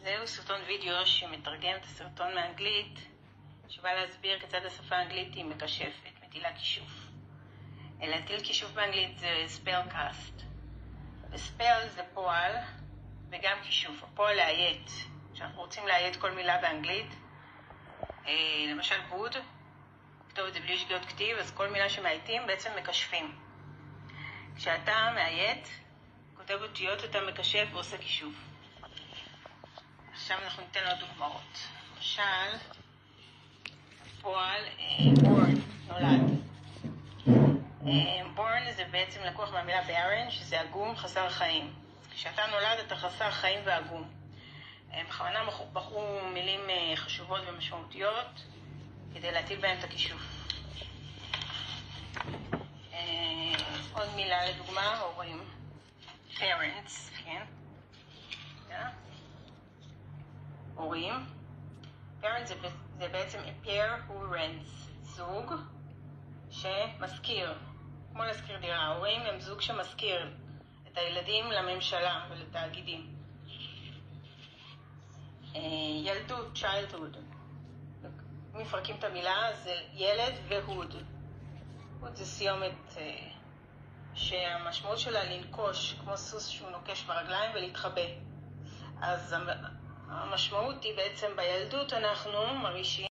זהו סרטון וידאו שמתרגם את הסרטון מאנגלית, שבא להסביר כיצד השפה האנגלית היא מקשפת, מטילה כישוף. להטיל כישוף באנגלית זה spellcast. ו-spell זה פועל וגם כישוף. הפועל להיית. כשאנחנו רוצים להיית כל מילה באנגלית, למשל would, כתוב את זה בלי שגיאות כתיב, אז כל מילה שמהייתים בעצם מקשפים. כשאתה מהיית, כותב אותיות, אתה מקשף ועושה כישוף. עכשיו אנחנו ניתן לו דוגמאות. למשל, פועל born, נולד. born זה בעצם לקוח מהמילה barren, שזה עגום, חסר חיים. כשאתה נולד אתה חסר חיים ועגום. בכוונה בחרו מילים חשובות ומשמעותיות כדי להטיל בהם את הכישוף. עוד מילה לדוגמה, הורים. parents, כן? הורים. parents זה בעצם a pair who rents, זוג שמשכיר, כמו להשכיר דירה. הורים הם זוג שמשכיר את הילדים לממשלה ולתאגידים. ילדות, childhood. מפרקים את המילה, זה ילד והוד. הוד זה סיומת שהמשמעות שלה לנקוש, כמו סוס שהוא נוקש ברגליים ולהתחבא. אז המשמעות היא בעצם בילדות אנחנו מרגישים